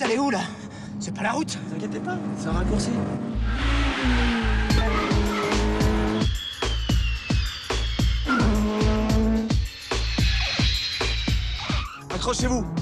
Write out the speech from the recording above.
aller où, là? C'est pas la route. Ne t'inquiétez pas, c'est un raccourci. Accrochez-vous.